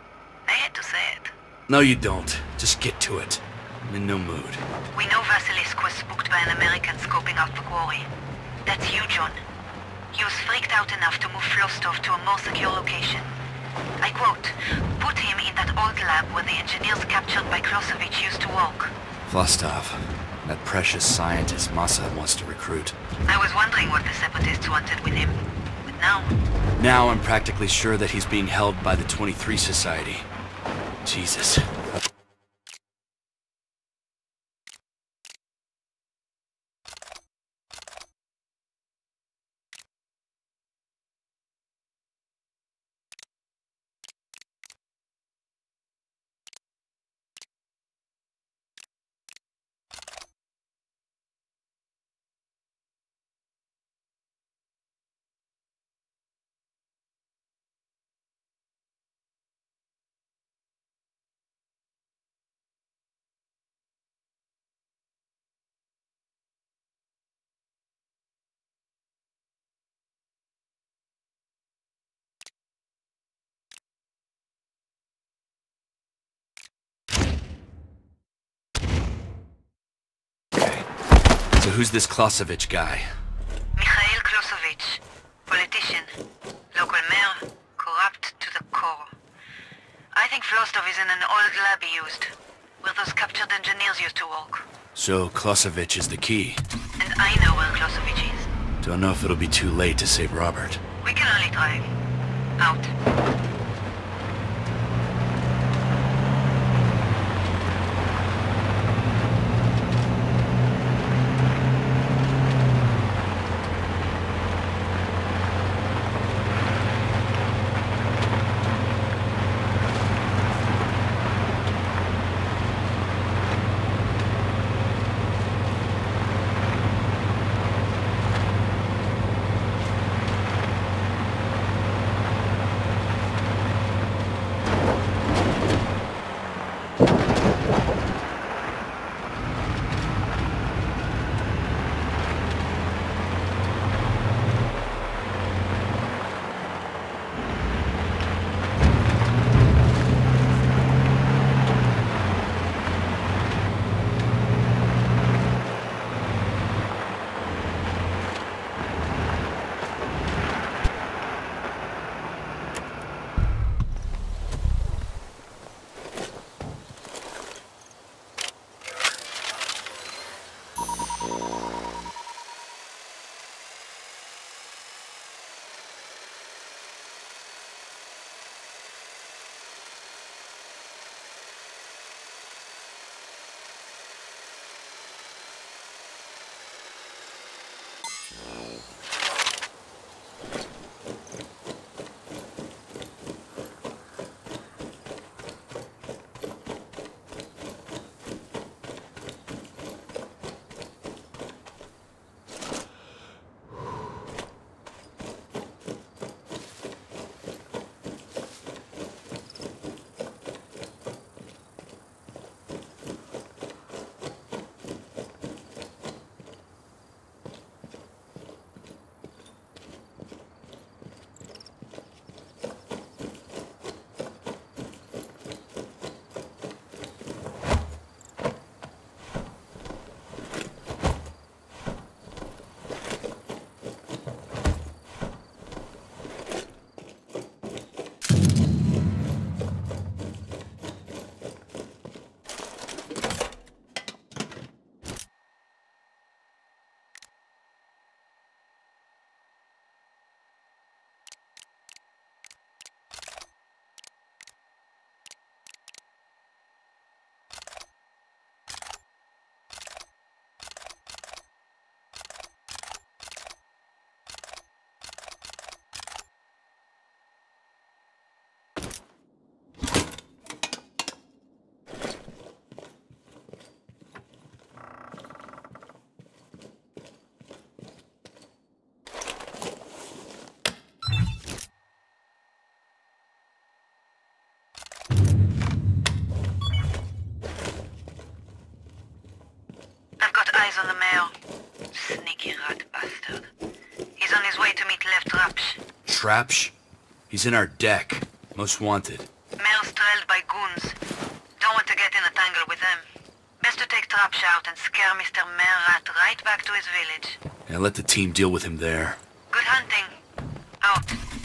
S2: I had to say it.
S1: No, you don't. Just get to it. I'm in no mood.
S2: We know Vasilisk was spooked by an American scoping out the quarry. That's you, John. He was freaked out enough to move Flostov to a more secure location. I quote, put him in that old lab where the engineers captured by Klossovich used to work.
S1: Vostov, that precious scientist Massa wants to recruit.
S2: I was wondering what the Separatists wanted with him. But now...
S1: Now I'm practically sure that he's being held by the 23 Society. Jesus. who's this Klosevich guy?
S2: Mikhail Klosevich, politician, local mayor, corrupt to the core. I think Flostov is in an old lab he used, where those captured engineers used to work.
S1: So Klosevich is the key.
S2: And I know where Klosevich is.
S1: Don't know if it'll be too late to save Robert.
S2: We can only try. Out. On the mayor. Sneaky rat bastard. He's on his way to meet Lev Trapsh.
S1: Trapsh? He's in our deck. Most wanted.
S2: Mayor's trailed by goons. Don't want to get in a tangle with them. Best to take Trapsh out and scare Mr. Mayor Rat right back to his village.
S1: And let the team deal with him there.
S2: Good hunting. Out.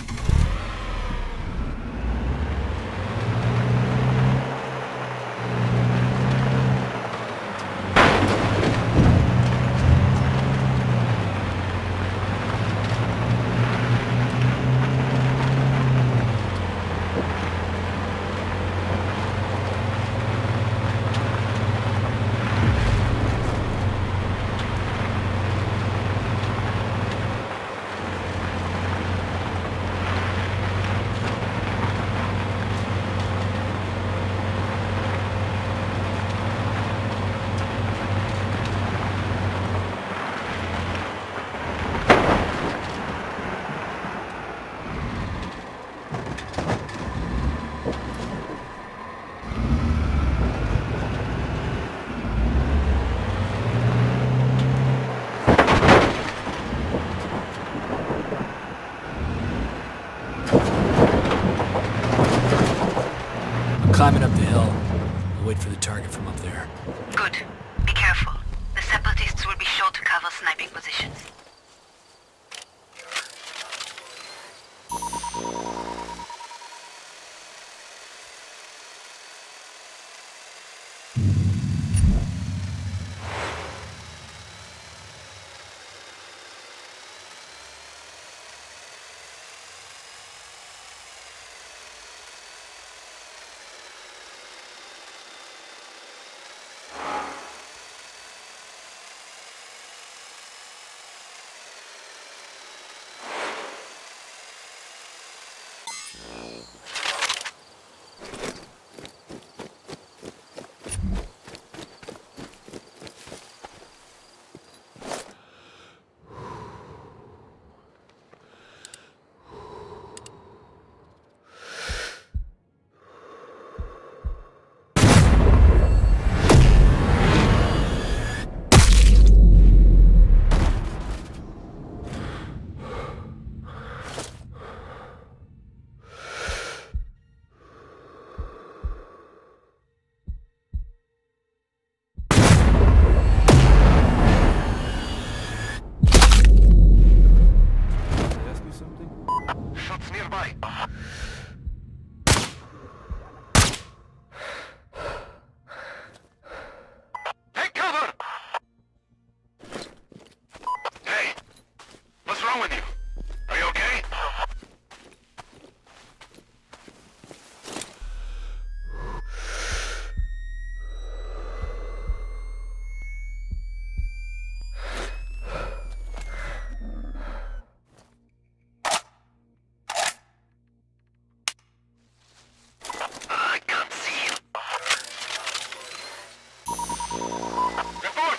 S3: Climbing up the hill. I'll wait for the target from up there.
S2: Good. Be careful. The separatists will be sure to cover sniping positions.
S5: Shots nearby. Take cover! Hey, what's wrong with you? Are you okay? I can't see you. Report!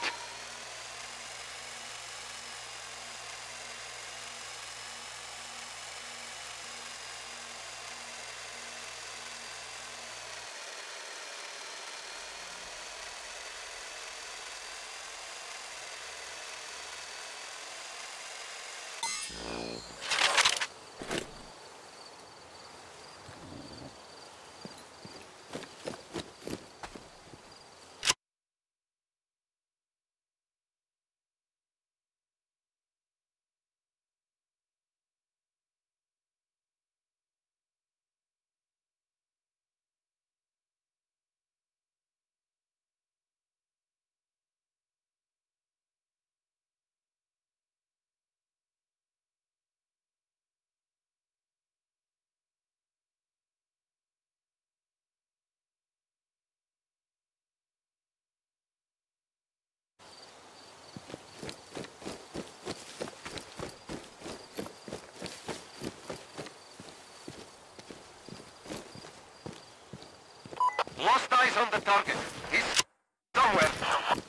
S5: Lost eyes on the target. He's somewhere.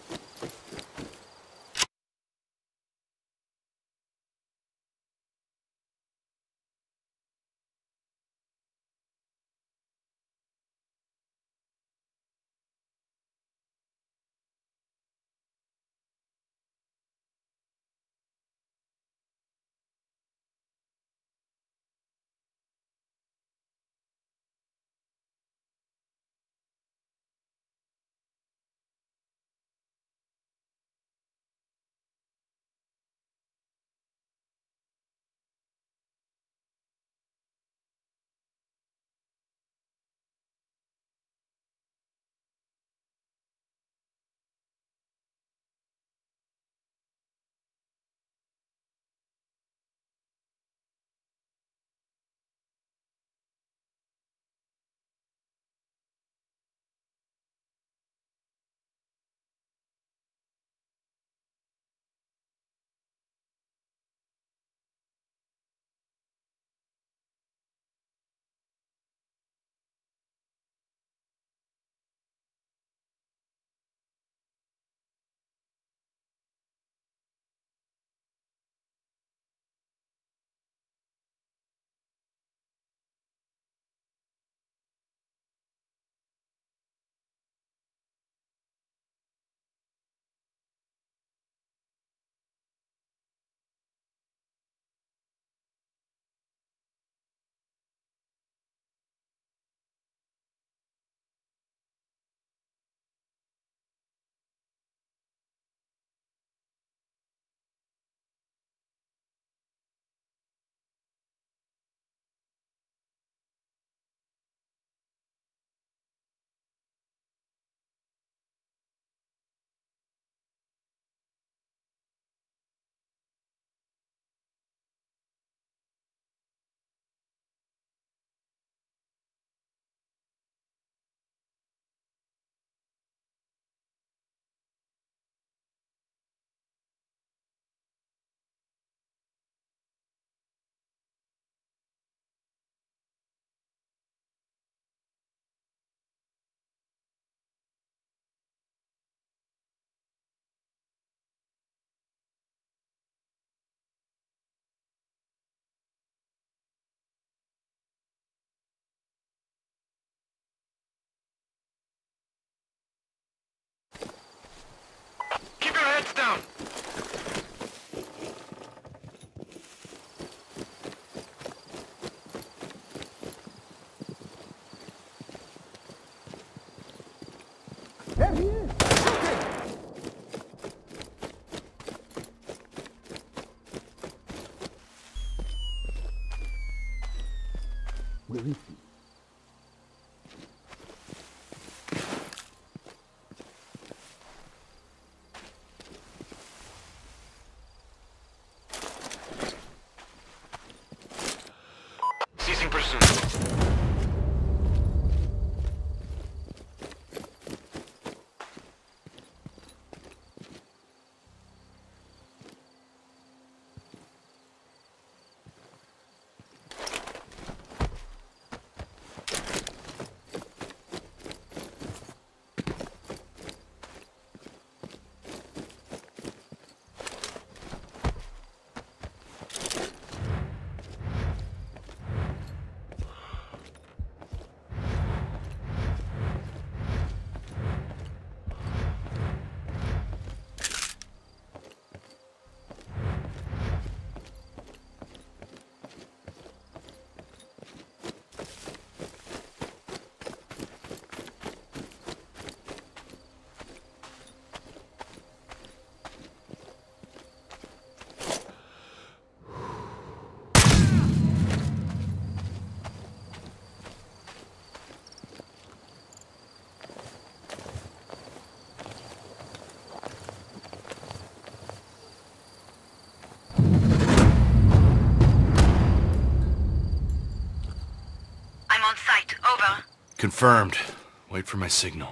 S1: Confirmed. Wait for my signal.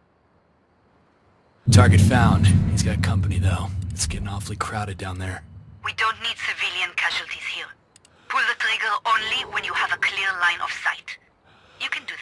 S11: Target found. He's got company, though. It's getting awfully crowded down there.
S2: We don't need civilian casualties here. Pull the trigger only when you have a clear line of sight. You can do